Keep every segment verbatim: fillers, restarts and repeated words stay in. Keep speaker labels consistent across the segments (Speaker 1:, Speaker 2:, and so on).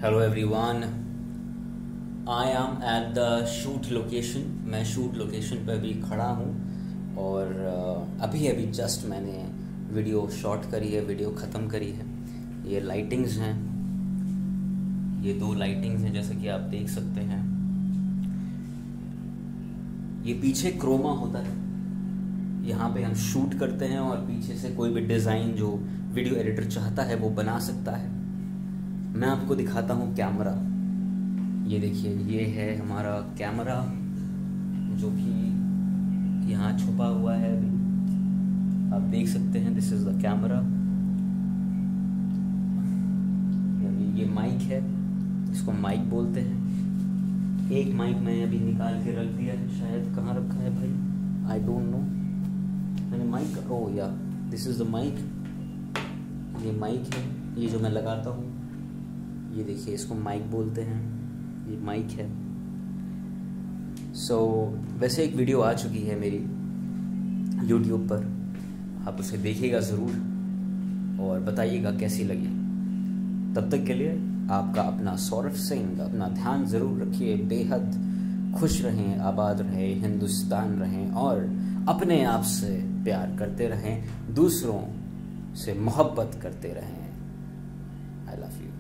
Speaker 1: Hello everyone, I am at the shoot location. मैं shoot location पर अभी खड़ा हूँ और अभी अभी जस्ट मैंने वीडियो शॉट करी है, वीडियो ख़त्म करी है। ये लाइटिंग्स हैं, ये दो लाइटिंग्स हैं जैसे कि आप देख सकते हैं। ये पीछे क्रोमा होता है, यहाँ पे हम शूट करते हैं और पीछे से कोई भी डिज़ाइन जो वीडियो एडिटर चाहता है वो बना सकता है। मैं आपको दिखाता हूँ कैमरा। ये देखिए, ये है हमारा कैमरा जो कि यहाँ छुपा हुआ है। अभी आप देख सकते हैं, दिस इज़ द कैमरा। अभी ये माइक है, इसको माइक बोलते हैं। एक माइक मैं अभी निकाल के रख दिया है, शायद कहाँ रखा है भाई, आई डोंट नो। मैंने mic, oh yeah this is the mic. ये माइक है, ये जो मैं लगाता हूँ, ये देखिए, इसको माइक बोलते हैं। ये माइक है। सो so, वैसे एक वीडियो आ चुकी है मेरी यूट्यूब पर, आप उसे देखिएगा ज़रूर और बताइएगा कैसी लगी। तब तक के लिए आपका अपना सौरभ सिंह, अपना ध्यान ज़रूर रखिए। बेहद खुश रहें, आबाद रहें, हिंदुस्तान रहें और अपने आप से प्यार करते रहें, दूसरों से मोहब्बत करते रहें। I love you.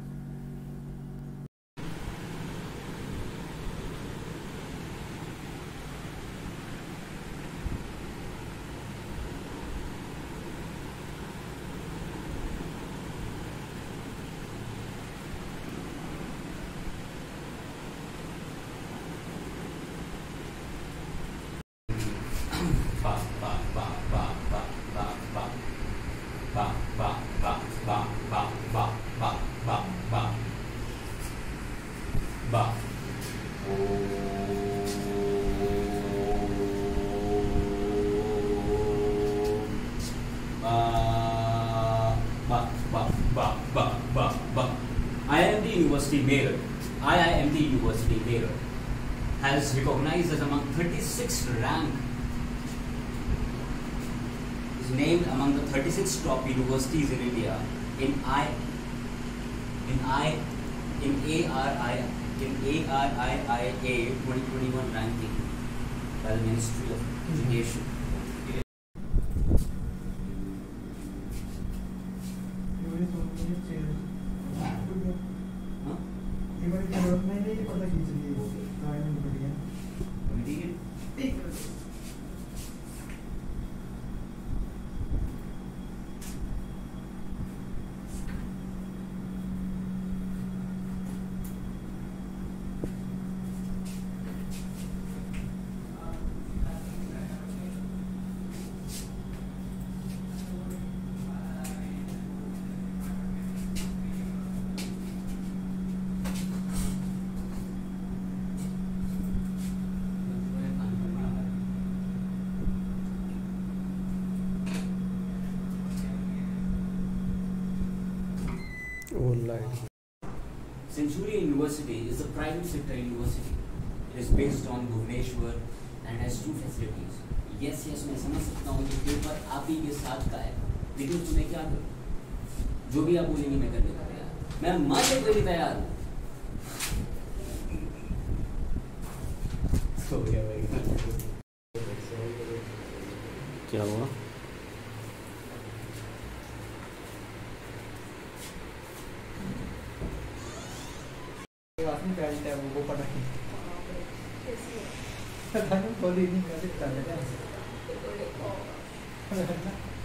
Speaker 1: I I M D University Meerut, I I M D University Meerut has recognized as among thirty-sixth rank, is named among the thirty-six top universities in India in I in I in A R I in A R I I A twenty twenty-one ranking by the Ministry of Education. Centurion University is a private sector university. It is based on Bhubaneswar and has two facilities. Yes, yes, मैं समझ सकता हूँ कि paper आप ही के साथ का है, लेकिन तुम्हें क्या करूँ? जो भी आप बोलेंगे मैं करने का तैयार। मैं मानने को भी तैयार हूँ। क्या हुआ?
Speaker 2: है वो वो पता नहीं पता नहीं खोली नहीं कर सकता है